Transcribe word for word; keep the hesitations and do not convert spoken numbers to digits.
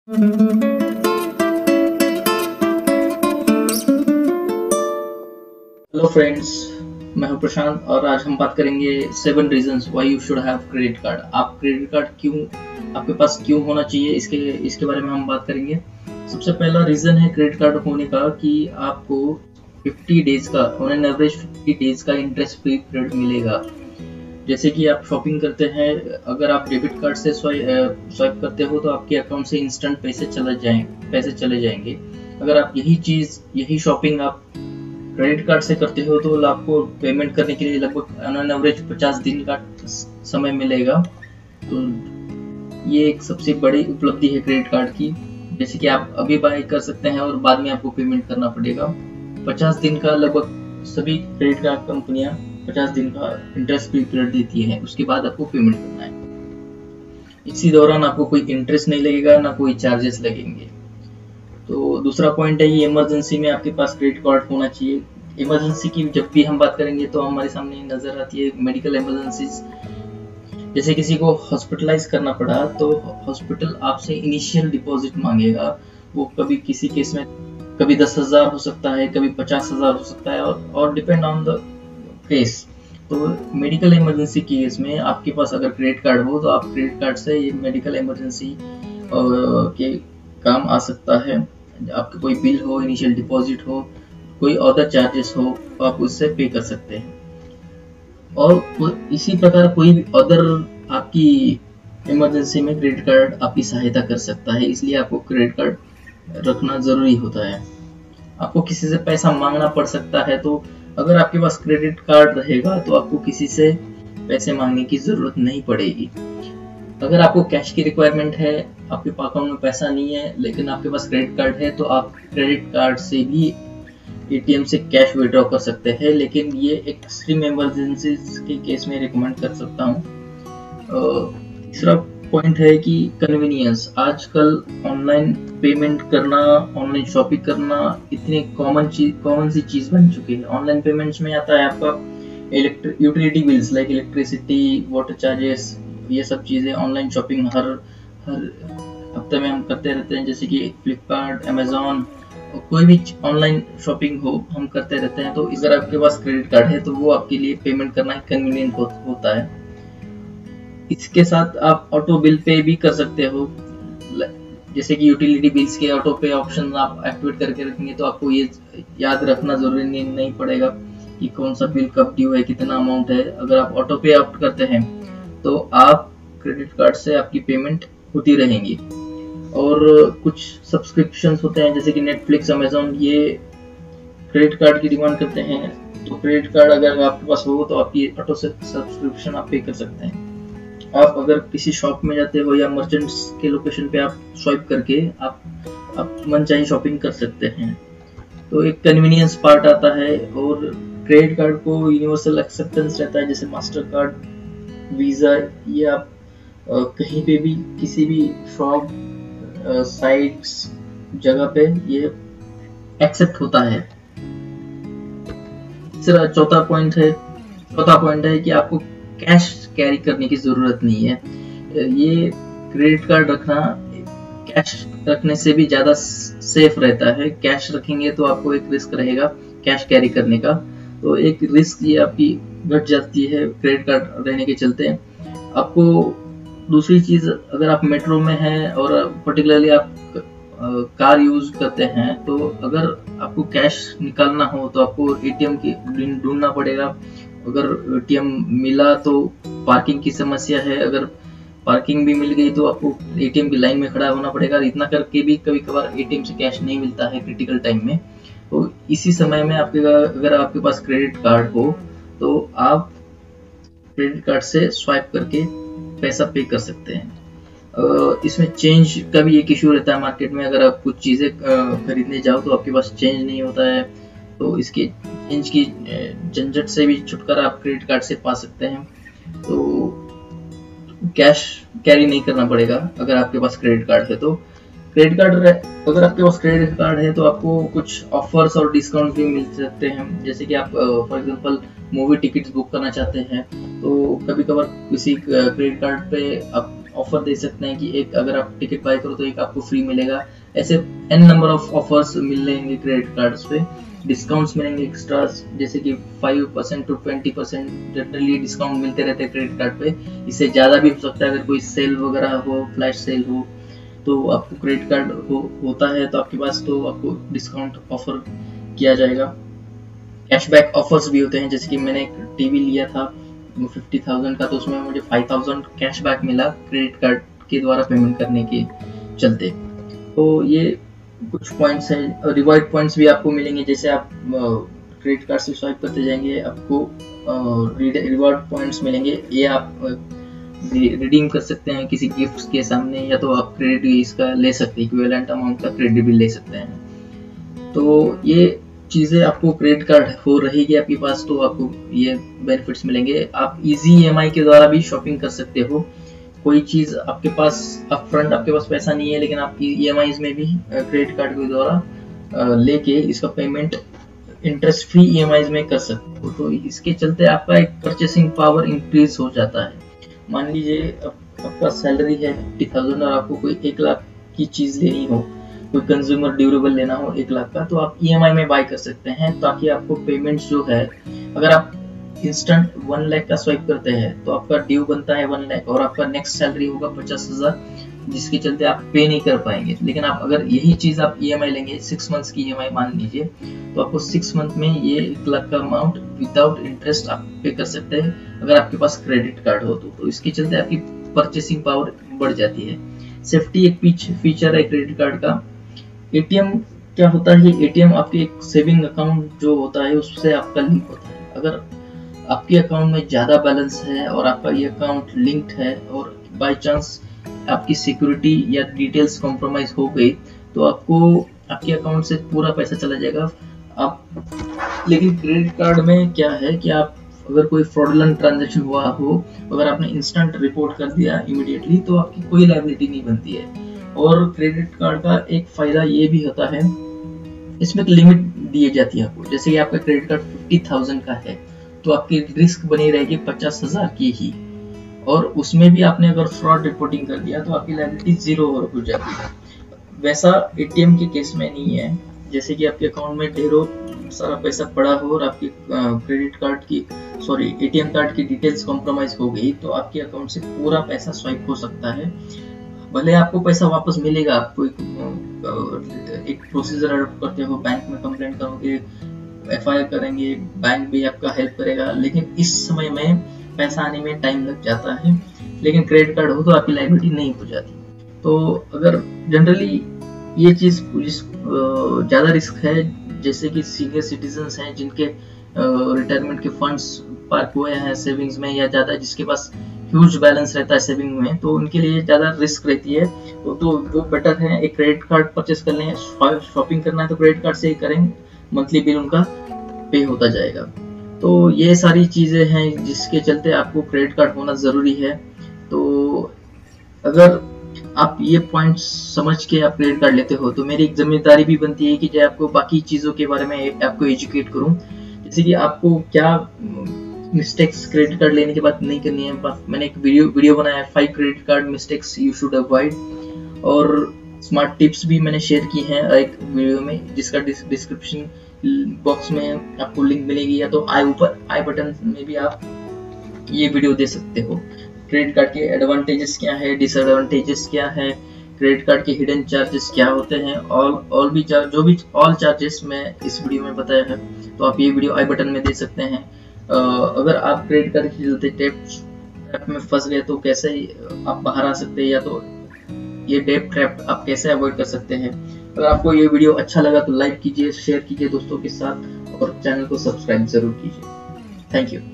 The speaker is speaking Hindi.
हेलो फ्रेंड्स, मैं हूं प्रशांत और आज हम बात करेंगे seven reasons why you should have credit card. आप क्रेडिट कार्ड क्यों आपके पास क्यों होना चाहिए, इसके इसके बारे में हम बात करेंगे। सबसे पहला रीजन है क्रेडिट कार्ड होने का कि आपको फिफ्टी डेज का on an average fifty days का इंटरेस्ट फ्री पीरियड मिलेगा। जैसे कि आप शॉपिंग करते हैं, अगर आप डेबिट कार्ड से स्वाइप करते हो तो आपके अकाउंट से इंस्टेंट पैसे चले जाएं पैसे चले जाएंगे। अगर आप यही चीज यही शॉपिंग आप क्रेडिट कार्ड से करते हो तो आपको पेमेंट करने के लिए लगभग ऑन एवरेज पचास दिन का समय मिलेगा। तो ये एक सबसे बड़ी उपलब्धि है क्रेडिट कार्ड की। जैसे कि आप अभी बाय कर सकते हैं और बाद में आपको पेमेंट करना पड़ेगा। पचास दिन का लगभग सभी क्रेडिट कार्ड कंपनियां पचास दिन का इंटरेस्ट फ्री पीरियड देती है, उसके बाद आपको पेमेंट करना है। इसी दौरान आपको कोई इंटरेस्ट नहीं लगेगा, ना कोई चार्जेस लगेंगे। तो दूसरा पॉइंट है ये इमरजेंसी में आपके पास क्रेडिट कार्ड होना चाहिए। इमरजेंसी की जब भी हम बात करेंगे तो हमारे सामने नजर आती है मेडिकल इमरजेंसीज। जैसे किसी को हॉस्पिटलाइज करना पड़ा तो हॉस्पिटल आपसे इनिशियल डिपॉजिट मांगेगा। वो कभी किसी केस में कभी दस हजार हो सकता है, कभी पचास हजार हो सकता है, और, और डिपेंड ऑन द केस। तो मेडिकल इमरजेंसी केस में आपके पास अगर क्रेडिट कार्ड हो तो आप क्रेडिट कार्ड से ये मेडिकल इमरजेंसी के काम आ सकता है। आपका कोई बिल हो, इनिशियल डिपॉजिट हो, कोई अदर चार्जेस हो तो आप उससे पे कर सकते हैं। और इसी प्रकार कोई भी अदर आपकी इमरजेंसी में क्रेडिट कार्ड आपकी सहायता कर सकता है, इसलिए आपको क्रेडिट कार्ड रखना जरूरी होता है। आपको किसी से पैसा मांगना पड़ सकता है, तो अगर आपके पास क्रेडिट कार्ड रहेगा तो आपको किसी से पैसे मांगने की जरूरत नहीं पड़ेगी। अगर आपको कैश की रिक्वायरमेंट है, आपके अकाउंट में पैसा नहीं है लेकिन आपके पास क्रेडिट कार्ड है, तो आप क्रेडिट कार्ड से भी एटीएम से कैश विड्रॉ कर सकते हैं। लेकिन ये एक्सट्रीम इमरजेंसी के केस में रिकमेंड कर सकता हूँ। तीसरा पॉइंट है कि कन्वीनियंस। आजकल ऑनलाइन पेमेंट करना, ऑनलाइन शॉपिंग करना इतनी कॉमन चीज कॉमन सी चीज बन चुकी है। ऑनलाइन पेमेंट्स में आता है आपका electric utility bills like electricity, water charges, ये सब चीजें ऑनलाइन शॉपिंग हर हर हफ्ते में हम करते रहते हैं। जैसे कि फ्लिपकार्ट, अमेजोन, कोई भी ऑनलाइन शॉपिंग हो हम करते रहते हैं। तो अगर आपके पास क्रेडिट कार्ड है तो वो आपके लिए पेमेंट करना कन्वीनियंट हो, होता है। इसके साथ आप ऑटो बिल पे भी कर सकते हो। जैसे कि यूटिलिटी बिल्स के ऑटो पे ऑप्शन आप एक्टिवेट करके रखेंगे तो आपको ये याद रखना जरूरी नहीं, नहीं पड़ेगा कि कौन सा बिल कब ड्यू है, कितना अमाउंट है। अगर आप ऑटो पे ऑप्ट करते हैं तो आप क्रेडिट कार्ड से आपकी पेमेंट होती रहेंगी। और कुछ सब्सक्रिप्शंस होते हैं जैसे कि नेटफ्लिक्स, अमेजोन, ये क्रेडिट कार्ड की डिमांड करते हैं। तो क्रेडिट कार्ड अगर आपके पास हो तो आप ये ऑटो से सब्सक्रिप्शन आप पे कर सकते हैं। आप अगर किसी शॉप में जाते हो या मर्चेंट्स के लोकेशन पे आप स्वाइप करके आप आप मनचाही शॉपिंग कर सकते हैं। तो एक कन्वीनियंस पार्ट आता है। और क्रेडिट कार्ड को यूनिवर्सल एक्सेप्टेंस रहता है, जैसे मास्टर कार्ड, वीजा, ये आप आ, कहीं पे भी किसी भी शॉप, साइट्स, जगह पे ये एक्सेप्ट होता है। चौथा पॉइंट है चौथा पॉइंट है कि आपको कैश कैरी करने की जरूरत नहीं है। ये क्रेडिट कार्ड रखना कैश रखने से भी ज्यादा सेफ रहता है। कैश रखेंगे तो आपको एक रिस्क रहेगा कैश कैरी करने का, तो एक रिस्क ये आपकी घट जाती है क्रेडिट कार्ड रहने के चलते। आपको दूसरी चीज, अगर आप मेट्रो में हैं और पर्टिकुलरली आप कार यूज करते हैं तो अगर आपको कैश निकालना हो तो आपको एटीएम की ढूंढना पड़ेगा। अगर एटीएम मिला तो पार्किंग की समस्या है, अगर पार्किंग भी मिल गई तो आपको एटीएम की लाइन में खड़ा होना पड़ेगा। इतना करके भी कभी कभार एटीएम से कैश नहीं मिलता है क्रिटिकल टाइम में। तो इसी समय में आपके अगर आपके पास क्रेडिट कार्ड हो तो आप क्रेडिट कार्ड से स्वाइप करके पैसा पे कर सकते हैं। इसमें चेंज का भी एक इश्यू रहता है मार्केट में। अगर आप कुछ चीजें खरीदने जाओ तो आपके पास चेंज नहीं होता है, तो इसके चेंज की झंझट से भी छुटकारा आप क्रेडिट कार्ड से पा सकते हैं। तो कैश कैरी नहीं करना पड़ेगा अगर आपके पास क्रेडिट कार्ड है। तो क्रेडिट कार्ड अगर आपके पास क्रेडिट कार्ड है तो आपको कुछ ऑफर्स और डिस्काउंट भी मिल सकते हैं। जैसे कि आप for example movie tickets book करना चाहते हैं तो कभी कभार किसी क्रेडिट कार्ड पे आप ऑफर दे सकते हैं कि एक अगर आप टिकट बाय करो तो एक आपको फ्री मिलेगा। ऐसे एन नंबर ऑफ ऑफर्स मिलेंगे क्रेडिट कार्ड्स पे, डिस्काउंट्स मिलेंगे एक्स्ट्रा, जैसे कि five percent to twenty percent generally discount मिलते रहते हैं क्रेडिट कार्ड पे। इससे ज़्यादा भी हो सकता है अगर कोई सेल वगैरह हो, फ्लैश सेल हो, तो आपको क्रेडिट कार्ड हो, होता है तो आपके पास तो आपको डिस्काउंट ऑफर किया जाएगा। कैशबैक ऑफर्स भी होते हैं, जैसे कि मैंने एक टीवी लिया था फिफ्टी थाउजेंड का, तो उसमें मुझे फाइव थाउजेंड कैशबैक मिला क्रेडिट कार्ड के द्वारा पेमेंट करने के चलते। तो ये कुछ पॉइंट्स हैं। रिवॉर्ड पॉइंट्स भी आपको मिलेंगे, जैसे आप क्रेडिट कार्ड से स्वाइप करते जाएंगे आपको रिवॉर्ड पॉइंट्स मिलेंगे। ये आप रिडीम कर सकते हैं किसी गिफ्ट के सामने, या तो आप क्रेडिट इसका ले सकते हैं, इक्विवेलेंट अमाउंट का क्रेडिट भी ले सकते हैं। तो ये चीज़ें आपको क्रेडिट कार्ड हो रहेगी आपके पास तो आपको ये बेनिफिट्स मिलेंगे। आप इजी ईएमआई के द्वारा भी शॉपिंग कर सकते हो। कोई चीज़ आपके पास अप फ्रंट आपके पास पैसा नहीं है, लेकिन आप ईएमआईज में भी क्रेडिट कार्ड के द्वारा लेके इसका पेमेंट इंटरेस्ट फ्री ईएमआईज में कर सकते हो। तो इसके चलते आपका एक परचेसिंग पावर इंक्रीज हो जाता है। मान लीजिए आपका सैलरी है फिफ्टी थाउजेंड और आपको कोई एक लाख की चीज़ लेनी हो, कोई कंज्यूमर ड्यूरेबल लेना हो एक लाख का, तो आप ईएमआई में बाय कर सकते हैं, ताकि आपको पेमेंट्स जो है, अगर आप इंस्टेंट वन लाख का स्वाइप करते हैं तो आपका ड्यू बनता है वन लाख और आपका नेक्स्ट सैलरी होगा पचास हजार, जिसके चलते आप पे नहीं कर पाएंगे। लेकिन आप अगर यही चीज आप ईएमआई लेंगे, सिक्स मंथ्स की ईएमआई मान लीजिए, तो आपको सिक्स मंथ में ये एक लाख का अमाउंट विदाउट इंटरेस्ट आप पे कर सकते हैं अगर आपके पास क्रेडिट कार्ड हो तो, तो इसके चलते आपकी परचेसिंग पावर बढ़ जाती है। सेफ्टी एक फीचर है क्रेडिट कार्ड का। एटीएम क्या होता है, ये एटीएम आपके एक सेविंग अकाउंट जो होता है उससे आपका लिंक होता है। अगर आपके अकाउंट में ज्यादा बैलेंस है और आपका ये अकाउंट लिंक्ड है और बाय चांस आपकी सिक्योरिटी या डिटेल्स कॉम्प्रोमाइज हो गई, तो आपको आपके अकाउंट से पूरा पैसा चला जाएगा। आप लेकिन क्रेडिट कार्ड में क्या है कि आप अगर कोई फ्रॉडुलेंट ट्रांजैक्शन हुआ हो, अगर आपने इंस्टेंट रिपोर्ट कर दिया इमीडिएटली, तो आपकी कोई लायबिलिटी नहीं बनती है। और क्रेडिट कार्ड का एक फायदा ये भी होता है, इसमें लिमिट दी जाती है आपको। जैसे कि आपका क्रेडिट कार्ड फिफ्टी थाउजेंड का है तो आपकी रिस्क बनी रहेगी पचास हजार की ही, और उसमें भी आपने अगर फ्रॉड रिपोर्टिंग कर दिया तो आपकी लायबिलिटी जीरो हो जाती है। वैसा एटीएम के केस में नहीं है। जैसे कि आपके अकाउंट में ढेरों सारा पैसा पड़ा हो और आपके क्रेडिट कार्ड की सॉरी एटीएम कार्ड की डिटेल्स कॉम्प्रोमाइज हो गई, तो आपके अकाउंट से पूरा पैसा स्वाइप हो सकता है। भले आपको पैसा वापस मिलेगा, आपको एक, एक प्रोसीजर अडॉप्ट करते हो, बैंक में कंप्लेंट करोगे, एफआईआर करेंगे, बैंक भी आपका हेल्प करेगा, लेकिन इस समय में पैसा आने में टाइम लग जाता है। लेकिन क्रेडिट कार्ड हो तो आपकी लायबिलिटी नहीं हो जाती। तो अगर जनरली ये चीज ज्यादा रिस्क है, जैसे कि सीनियर सिटीजन्स हैं जिनके रिटायरमेंट के फंड्स पार्क हुए हैं सेविंग्स में, या ज्यादा जिसके पास ह्यूज बैलेंस रहता है सेविंग में, तो उनके लिए ज्यादा रिस्क रहती है। तो, तो वो बेटर है एक क्रेडिट कार्ड परचेस कर लें। शॉपिंग करना है तो क्रेडिट कार्ड से ही करें, मंथली बिल उनका पे होता जाएगा। तो ये सारी चीजें हैं जिसके चलते आपको क्रेडिट कार्ड होना जरूरी है। तो अगर आप ये पॉइंट्स समझ के आप क्रेडिट कार्ड लेते हो तो मेरी एक जिम्मेदारी भी बनती है कि जो आपको बाकी चीजों के बारे में आपको एजुकेट करूं, जैसे कि आपको क्या मिस्टेक्स क्रेडिट कार्ड लेने के बाद नहीं करनी है। मैंने एक वीडियो वीडियो बनाया है, five credit card mistakes you should avoid, और स्मार्ट टिप्स भी मैंने शेयर की हैं एक वीडियो में, जिसका डिस्क्रिप्शन बॉक्स में आपको लिंक मिलेगी, या तो आई ऊपर आई बटन में भी आप ये वीडियो दे सकते हो। क्रेडिट कार्ड के एडवांटेजेस क्या है, डिसएडवांटेजेस क्या है, क्रेडिट कार्ड के हिडन चार्जेस क्या होते हैं, और और भी जो भी ऑल चार्जेस मैं इस वीडियो में बताया है, तो आप ये वीडियो आई बटन में दे सकते हैं। अगर आप क्रेडिट कार्ड के चलते डेब्ट में फंस गए तो कैसे आप बाहर आ सकते हैं, या तो ये डेब्ट ट्रैप आप कैसे अवॉइड कर सकते हैं। अगर आपको ये वीडियो अच्छा लगा तो लाइक कीजिए, शेयर कीजिए दोस्तों के साथ, और चैनल को सब्सक्राइब जरूर कीजिए। Thank you.